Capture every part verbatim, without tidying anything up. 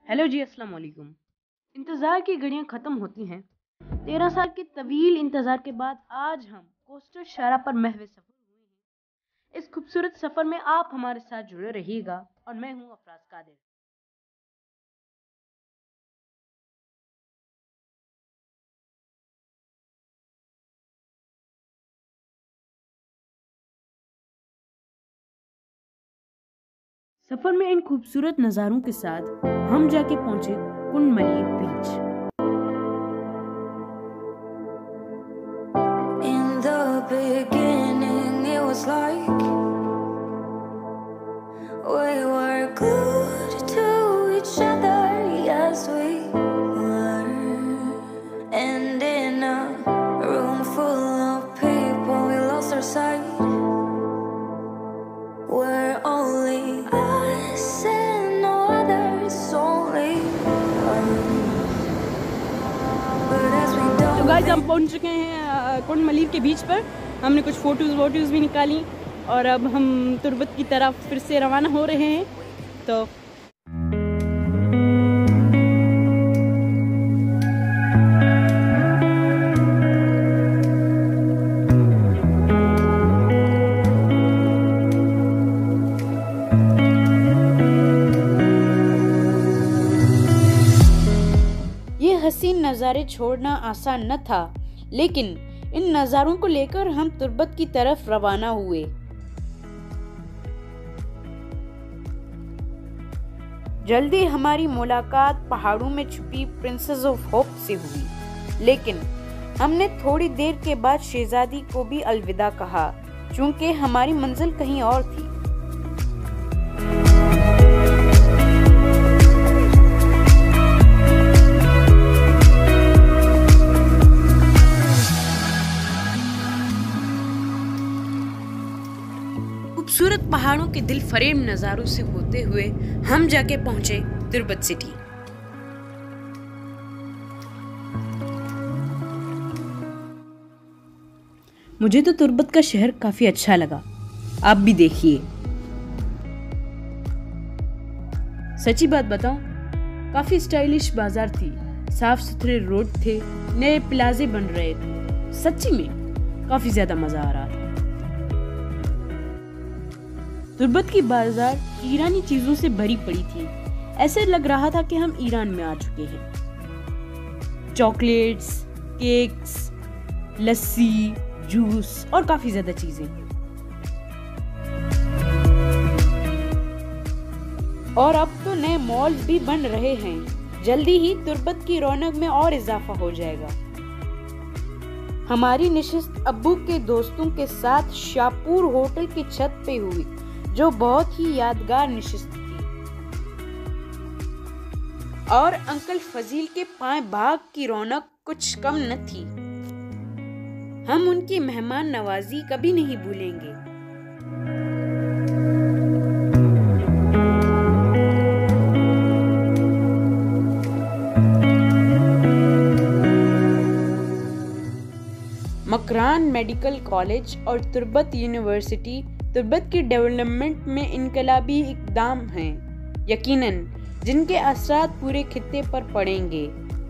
Hello जी, अस्सलाम वालेकुम। इंतज़ार की घड़ियां ख़त्म होती हैं। तेरह साल के तवील इंतज़ार के बाद आज हम कोस्टर शारा पर महवे सफ़र हुए हैं। इस खूबसूरत सफ़र में आप हमारे साथ जुड़े रहिएगा और मैं हूँ अफराज कादिर। सफ़र में इन खूबसूरत नज़ारों के साथ हम जाके पहुँचे कुन मलीर बीच। In the beginning, it was like we were glued to each other, yes we were. And in a room full of people, we lost our sight. We're only us and no others, only us. But as we don't तो guys, हम पहुंच चुके हैं कुन मलीर के बीच पर। हमने कुछ फ़ोटोज़ वोटोज़ भी निकाली और अब हम तुर्बत की तरफ फिर से रवाना हो रहे हैं। तो ये हसीन नज़ारे छोड़ना आसान न था, लेकिन इन नज़ारों को लेकर हम तुर्बत की तरफ रवाना हुए। जल्दी हमारी मुलाकात पहाड़ों में छुपी प्रिंसेस ऑफ होप से हुई, लेकिन हमने थोड़ी देर के बाद शहजादी को भी अलविदा कहा, चूंकि हमारी मंजिल कहीं और थी। खूबसूरत पहाड़ों के दिल फरेब नज़ारों से होते हुए हम जाके पहुंचे तुर्बत सिटी। मुझे तो तुर्बत का शहर काफी अच्छा लगा, आप भी देखिए। सच्ची बात बताऊं, काफी स्टाइलिश बाजार थी, साफ सुथरे रोड थे, नए प्लाजे बन रहे थे। सच्ची में काफी ज्यादा मजा आ रहा था। तुर्बत की बाजार ईरानी चीजों से भरी पड़ी थी। ऐसे लग रहा था कि हम ईरान में आ चुके हैं। चॉकलेट्स, केक्स, लस्सी, जूस और काफी ज्यादा चीजें। और अब तो नए मॉल्स भी बन रहे हैं। जल्दी ही तुर्बत की रौनक में और इजाफा हो जाएगा। हमारी निशिस्त अब्बू के दोस्तों के साथ शाहपुर होटल की छत पे हुई, जो बहुत ही यादगार निशिस्त थी। और अंकल फजील के पाए बाग की रौनक कुछ कम न थी। हम उनकी मेहमान नवाजी कभी नहीं भूलेंगे। मकरान मेडिकल कॉलेज और तुर्बत यूनिवर्सिटी तुर्बत की डेवलपमेंट में इनकलाबी इकदाम हैं, यकीनन जिनके असरात पूरे खित्ते पर पड़ेंगे।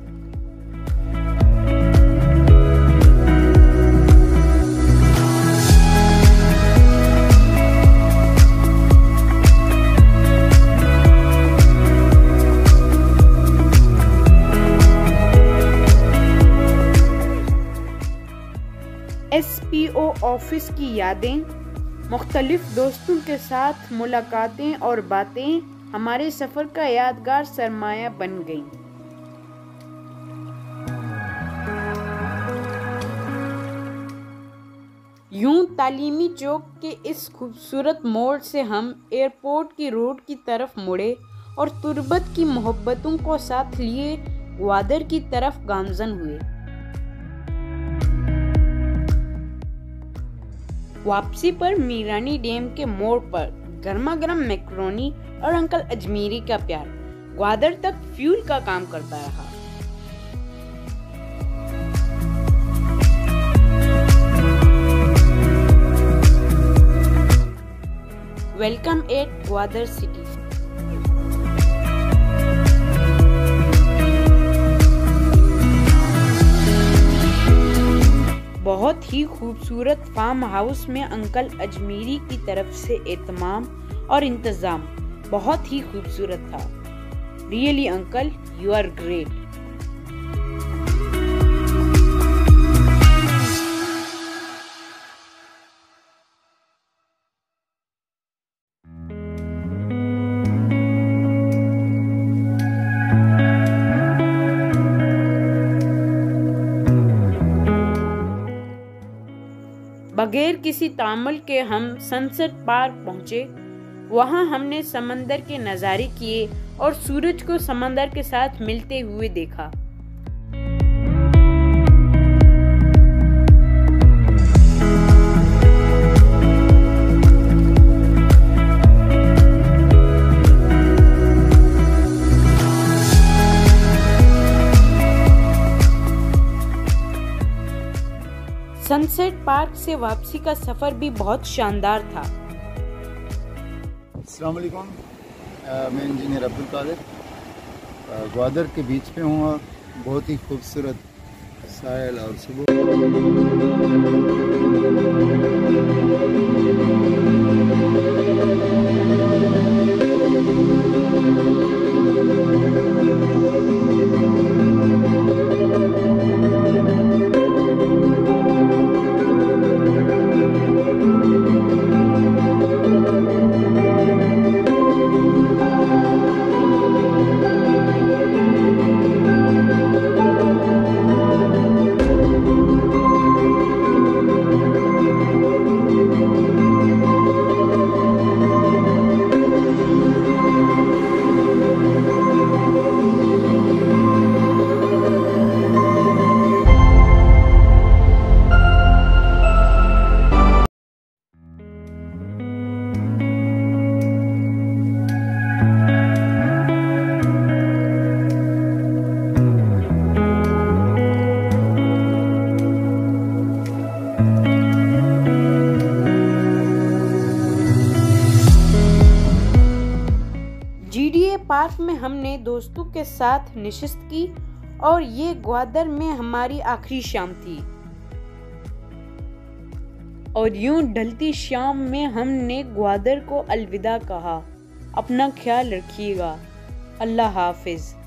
एस पी ओ ऑफिस की यादें, मुख्तलिफ दोस्तों के साथ मुलाकातें और बातें हमारे सफ़र का यादगार सरमाया बन गईं। यूं तालीमी चौक के इस खूबसूरत मोड़ से हम एयरपोर्ट की रोड की तरफ मुड़े और तुर्बत की मोहब्बतों को साथ लिए ग्वादर की तरफ गामजन हुए। वापसी पर मीरानी डैम के मोड़ पर गर्मा गर्म मैक्रोनी और अंकल अजमेरी का प्यार ग्वादर तक फ्यूल का काम करता रहा। Welcome at Gwadar city. ही खूबसूरत फार्म हाउस में अंकल अजमेरी की तरफ से एहतमाम और इंतज़ाम बहुत ही खूबसूरत था। Really uncle, you are great. बगैर किसी तामुल के हम सनसेट पार्क पहुंचे। वहां हमने समंदर के नज़ारे किए और सूरज को समंदर के साथ मिलते हुए देखा। सनसेट पार्क से वापसी का सफ़र भी बहुत शानदार था। अस्सलाम वालेकुम, मैं इंजीनियर अब्दुल कादिर ग्वादर के बीच पे हूँ और बहुत ही खूबसूरत साहिल और सुबह पार्क में हमने दोस्तों के साथ नशिस्त की और ये ग्वादर में हमारी आखिरी शाम थी। और यूं ढलती शाम में हमने ग्वादर को अलविदा कहा। अपना ख्याल रखिएगा। अल्लाह हाफिज।